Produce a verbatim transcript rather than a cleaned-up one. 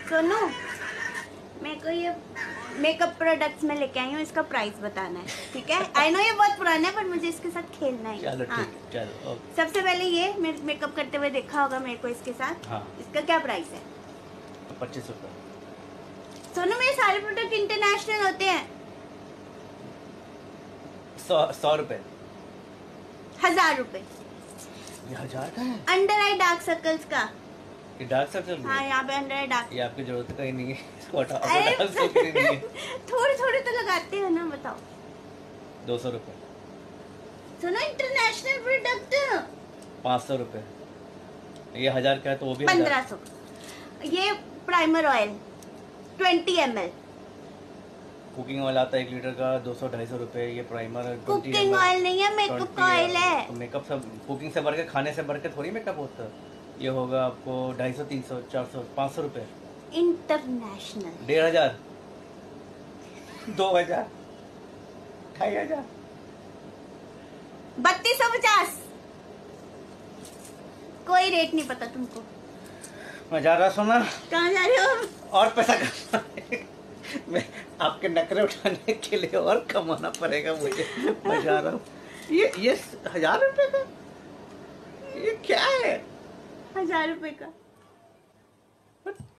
सोनू, मेरे को ये मेकअप प्रोडक्ट्स में लेके आई हूँ, इसका प्राइस बताना है, ठीक है? आई नो ये बहुत पुराना है, पर मुझे इसके साथ खेलना है। चलो हाँ। ठीक, चलो ओके। सबसे पहले ये मेकअप करते हुए देखा होगा मेरे को इसके साथ। हाँ। इसका क्या प्राइस है? पच्चीस रुपये। सोनू, मेरे सारे प्रोडक्ट इंटरनेशनल होते हैं। सौ सौ रुपये। हजार रुपए। ये हजार का है? अंडर आई डार्क सर्कल्स का। ये डार्क सर्कल? हाँ, यहाँ पे अंडर आई डार्क। ये आपकी जरूरत का ही नहीं है, इसको हटाओ, डार्क सर्कल ही नहीं है। थोड़े थोड़े तो लगाते हैं ना, बताओ। दो सौ रुपये। सुनो, इंटरनेशनल प्रोडक्ट। पाँच सौ रुपये। ये हजार का है तो वो भी पंद्रह सौ। ये primer oil twenty M L. Cooking oil आता है एक लीटर का, दो सौ ढाई सौ रुपये। ये प्राइमर कुकिंग ऑयल नहीं है, मेकअप का ऑयल है। तो मेकअप सब कुकिंग से भर के, खाने से भर के थोड़ी मेकअप होता है। ये होगा आपको ढाई सौ, तीन सौ, चार सौ, पाँच सौ रुपये। इंटरनेशनल। डेढ़ हजार, दो हजार, ढाई हजार, बत्तीस सौ पचास। कोई रेट नहीं पता तुमको। मैं जा रहा सोना। कहाँ जा रहे हो? और पैसा कमाने, मैं आपके नखरे उठाने के लिए और कमाना पड़ेगा मुझे। मैं जा रहा हूँ। ये ये हजार रुपए का, ये क्या है? हजार रुपए का।